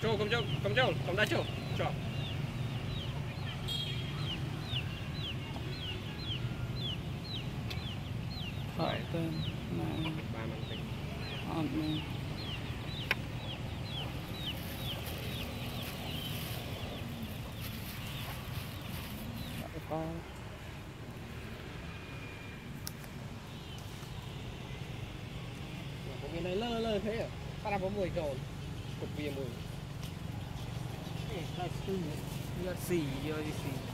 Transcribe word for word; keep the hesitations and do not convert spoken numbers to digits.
Châu cầm châu cầm châu cầm đá châu cho phải tên này ba màn tính ăn mình con cái này lơ lơ thế à? Phát ra có mùi trồn, cực kỳ mùi. Ê, ta xì, giờ xì, giờ xì.